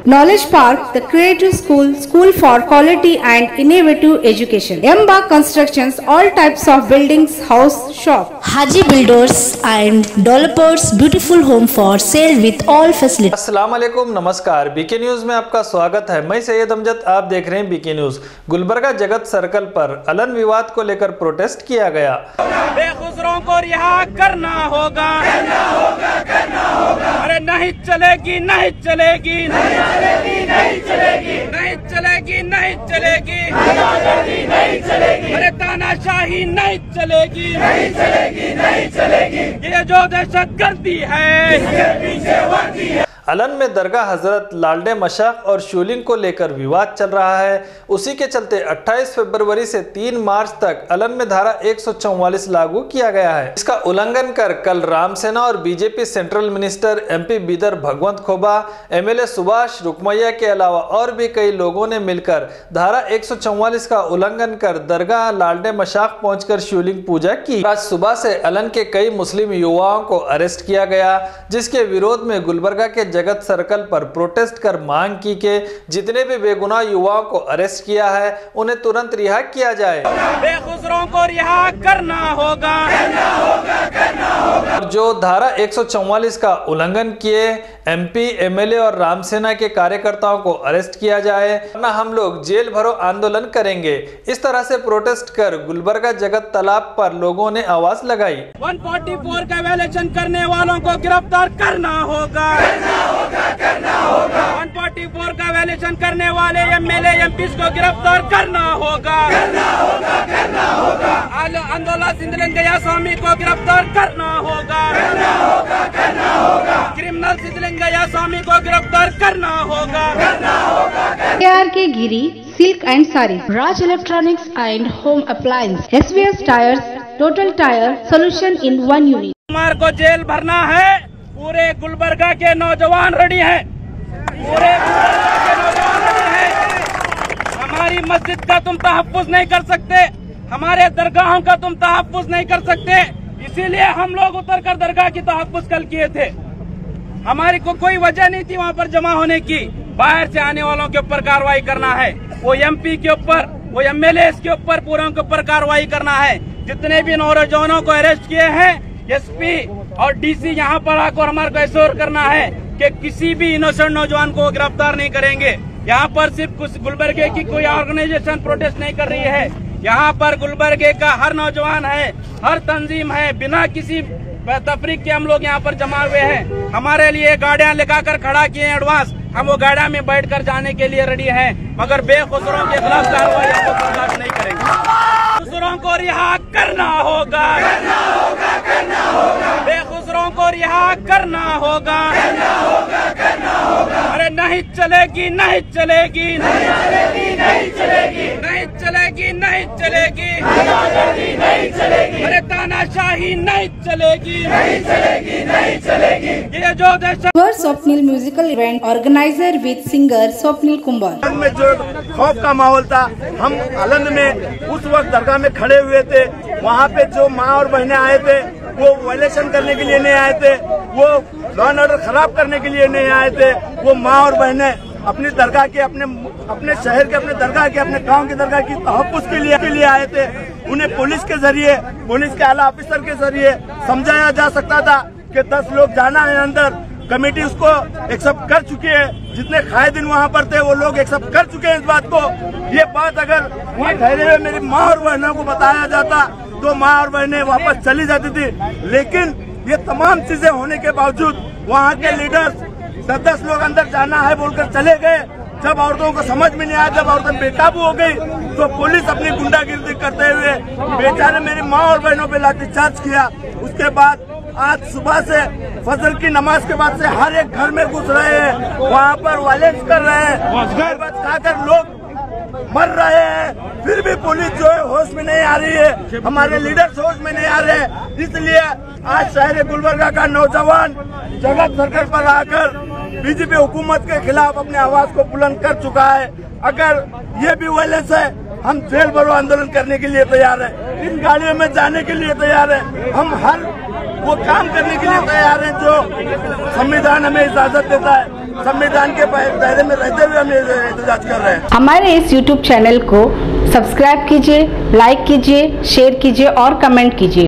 Knowledge Park, the creative school, school for quality and innovative education. Emba Constructions, all types of buildings, house, shop. Haji Builders and Developers, beautiful home for sale with all facilities. अस्सलाम वालेकुम, नमस्कार। BK news में आपका स्वागत है। मैं सैयद अमजद, आप देख रहे हैं बीके न्यूज। गुलबर्गा जगत सर्कल पर अलन विवाद को लेकर प्रोटेस्ट किया गया। बेगुजरों को रिहा करना होगा, अरे नहीं चलेगी, नहीं चलेगी, नहीं चलेगी, नहीं चलेगी, नहीं चलेगी, नहीं चलेगी, नहीं चलेगी, अरे तानाशाही नहीं चलेगी, नहीं चलेगी, नहीं चलेगी। ये जो दहशतगर्दी है, इसके पीछे वर्दी है। अलन में दरगाह हजरत लालडे मशाक और शूलिंग को लेकर विवाद चल रहा है। उसी के चलते 28 फरवरी से 3 मार्च तक अलन में धारा 144 लागू किया गया है। इसका उल्लंघन कर कल रामसेना और BJP central minister MP Bidar Bhagwant Khuba, MLA Subhash रुकमैया के अलावा और भी कई लोगों ने मिलकर धारा 144 का उल्लंघन कर दरगाह लालडे मशाक पहुंचकर शिवलिंग पूजा की। आज सुबह से अलन के कई मुस्लिम युवाओं को अरेस्ट किया गया, जिसके विरोध में गुलबर्गा के जगत सर्कल पर प्रोटेस्ट कर मांग की कि जितने भी बेगुनाह युवाओं को अरेस्ट किया है उन्हें तुरंत रिहा किया जाए। बेगुजरों को रिहा करना होगा, और जो धारा 144 का उल्लंघन किए एमपी, एमएलए और रामसेना के कार्यकर्ताओं को अरेस्ट किया जाए, वरना हम लोग जेल भरो आंदोलन करेंगे। इस तरह से प्रोटेस्ट कर गुलबर्गा जगत तालाब पर लोगों ने आवाज लगाई। 144 का वायलेशन करने वालों को गिरफ्तार करना होगा, 144 का वायलेशन करने वाले एमएलए एमपी को गिरफ्तार करना होगा, आंदोलन सिद्धलिंगैया स्वामी को गिरफ्तार करना होगा, क्रिमिनल सिद्धलिंगैया स्वामी को गिरफ्तार करना होगा। KRK Giri silk and sari, Raj Electronics and Home Appliance, SVS tyres, total tyre solution in 1 unit. Kumar को जेल भरना है। पूरे गुलबर्गा के नौजवान रेडी हैं, पूरे गुलबर्गा के नौजवान रेडी हैं। हमारी मस्जिद का तुम तहफ्फुज नहीं कर सकते, हमारे दरगाहों का तुम तहफ्फुज नहीं कर सकते, इसीलिए हम लोग उतर कर दरगाह की तहफ्फुज कल किए थे। हमारी को कोई वजह नहीं थी वहाँ पर जमा होने की। बाहर से आने वालों के ऊपर कार्रवाई करना है, वो एमपी के ऊपर, वो एमएलए के ऊपर, पूरों के ऊपर कार्रवाई करना है। जितने भी नौजवानों को अरेस्ट किए हैं, एसपी और डीसी यहाँ पर आकर हमारे को एश्योर करना है कि किसी भी इनोसेंट नौजवान को गिरफ्तार नहीं करेंगे। यहाँ पर सिर्फ कुछ गुलबर्गे की कोई ऑर्गेनाइजेशन प्रोटेस्ट नहीं कर रही है, यहाँ पर गुलबर्गे का हर नौजवान है, हर तंजीम है, बिना किसी तफरीक के हम लोग यहाँ पर जमा हुए हैं। हमारे लिए गाड़ियाँ लगाकर खड़ा किए हैं एडवांस, हम वो गाड़ियाँ में बैठकर जाने के लिए रेडी हैं, मगर बेकसूरों के खिलाफ कार्रवाई हम लोग बर्दाश्त नहीं करेंगे। बेकसूरों को रिहा करना होगा, बेकसूरों को रिहा करना होगा, अरे नहीं चलेगी, नहीं चलेगी, नहीं चलेगी, नहीं चलेगी, नहीं चलेगी, नहीं चलेगी, नहीं चलेगी, अरे तानाशाही नहीं चलेगी, नहीं चलेगी, नहीं चलेगी। ये जो Swapnil musical event organiser with singer Swapnil Kumbhar में जो खौफ का माहौल था, हम अलन में उस वक्त दरगाह में खड़े हुए थे। वहाँ पे जो माँ और बहनें आए थे वो वायलेशन करने के लिए नहीं आए थे, वो लॉ एंड ऑर्डर खराब करने के लिए नहीं आए थे। वो माँ और बहनें अपनी दरगाह के, अपने शहर के, अपने दरगाह के, अपने गांव की दरगाह की तहफ्फुज के लिए आए थे। उन्हें पुलिस के जरिए, पुलिस के आला ऑफिसर के जरिए समझाया जा सकता था कि 10 लोग जाना है अंदर। कमेटी उसको एक्सेप्ट कर चुकी है, जितने कायदीन वहाँ पर थे वो लोग एक्सेप्ट कर चुके हैं इस बात को। ये बात अगर वहाँ ठहरे हुए मेरी माँ और बहनों को बताया जाता तो माँ और बहनें वापस चली जाती थी, लेकिन ये तमाम चीजें होने के बावजूद वहाँ के लीडर्स 10-10 लोग अंदर जाना है बोलकर चले गए। जब औरतों को समझ में नहीं आया, जब औरतें बेकाबू हो गई तो पुलिस अपनी गुंडागिर्दी करते हुए बेचारे मेरी माँ और बहनों पे लाठीचार्ज किया। उसके बाद आज सुबह से फजर की नमाज के बाद से हर एक घर में घुस रहे हैं, वहाँ पर वायलेंस कर रहे हैं, खाकर लोग मर रहे हैं, फिर भी पुलिस जो है होश में नहीं आ रही है, हमारे लीडर्स होश में नहीं आ रहे हैं। इसलिए आज शहर गुलबर्गा का नौजवान जगत सर्कल पर आकर बीजेपी हुकूमत के खिलाफ अपने आवाज को बुलंद कर चुका है। अगर ये भी वायलेंस है, हम जेल भरो आंदोलन करने के लिए तैयार हैं, इन गाड़ियों में जाने के लिए तैयार हैं, हम हर वो काम करने के लिए तैयार हैं जो संविधान हमें इजाजत देता है। संविधान के दायरे में रहते हुए हम एहतजाज कर रहे हैं। हमारे इस YouTube चैनल को सब्सक्राइब कीजिए, लाइक कीजिए, शेयर कीजिए और कमेंट कीजिए।